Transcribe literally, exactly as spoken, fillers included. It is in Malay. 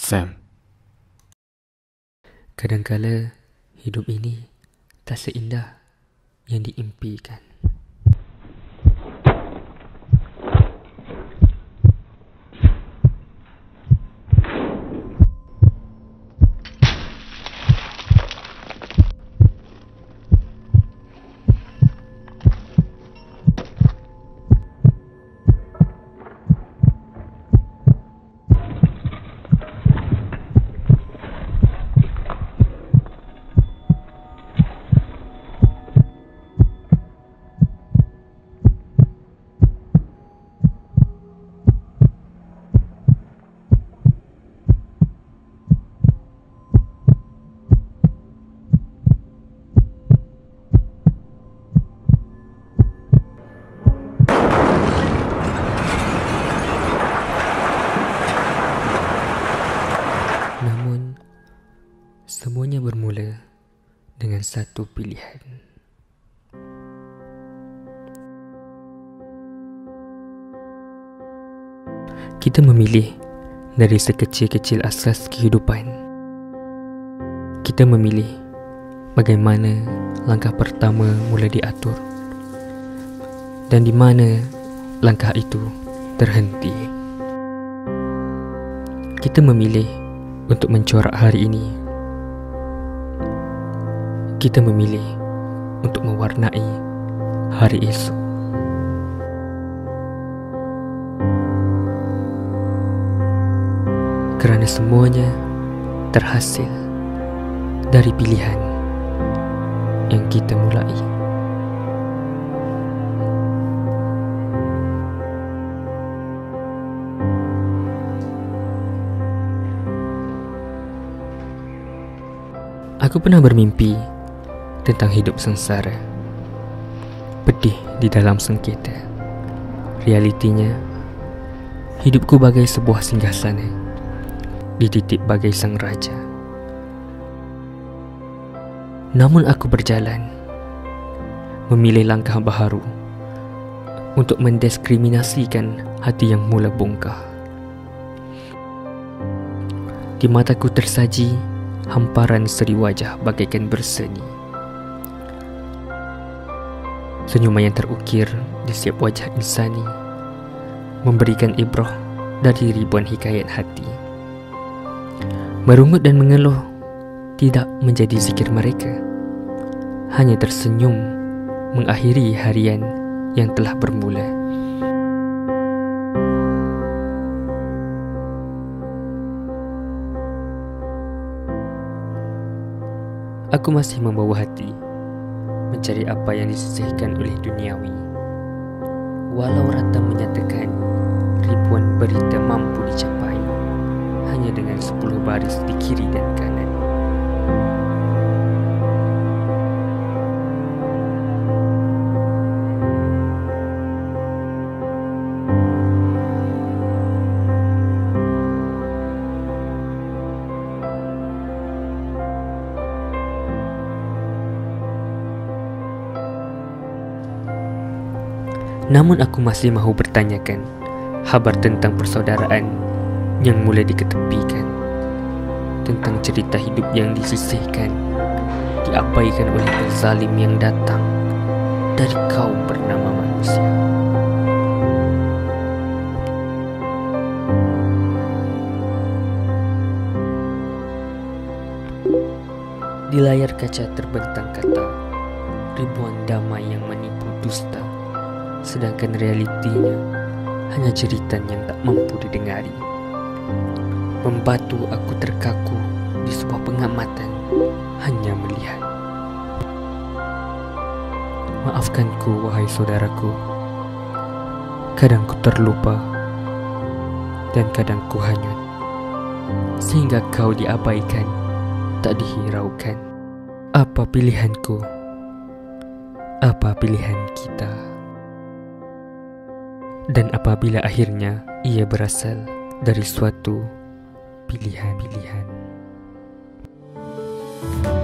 Sam. Kadangkala hidup ini tak seindah yang diimpikan. Namun, semuanya bermula dengan satu pilihan. Kita memilih dari sekecil-kecil asas kehidupan. Kita memilih bagaimana langkah pertama mula diatur dan di mana langkah itu terhenti. Kita memilih untuk mencorak hari ini. Kita memilih untuk mewarnai hari esok. Kerana semuanya terhasil dari pilihan yang kita mulai. Aku pernah bermimpi tentang hidup sengsara, pedih di dalam sengketa. Realitinya, hidupku bagai sebuah singgasana, dititip bagai sang raja. Namun aku berjalan, memilih langkah baharu untuk mendiskriminasikan hati yang mula bongkah. Di mataku tersaji hamparan seri wajah bagaikan berseni. Senyuman yang terukir di setiap wajah insani memberikan ibrah dari ribuan hikayat hati. Merungut dan mengeluh tidak menjadi zikir mereka, hanya tersenyum mengakhiri harian yang telah bermula. Aku masih membawa hati mencari apa yang disisihkan oleh duniawi. Walau rata menyatakan ribuan berita mampu dicapai hanya dengan sepuluh baris di kiri dan kanan. Namun aku masih mahu bertanyakan khabar tentang persaudaraan yang mula diketepikan, tentang cerita hidup yang disisihkan, diabaikan oleh zalim yang datang dari kaum bernama manusia. Di layar kaca terbentang kata ribuan damai yang menipu dusta, sedangkan realitinya hanya jeritan yang tak mampu didengari. Membatu aku terkaku di sebuah pengamatan, hanya melihat. Maafkanku wahai saudaraku, kadang ku terlupa dan kadang ku hanyut, sehingga kau diabaikan, tak dihiraukan. Apa pilihanku? Apa pilihan kita? Dan apabila akhirnya ia berasal dari suatu pilihan-pilihan.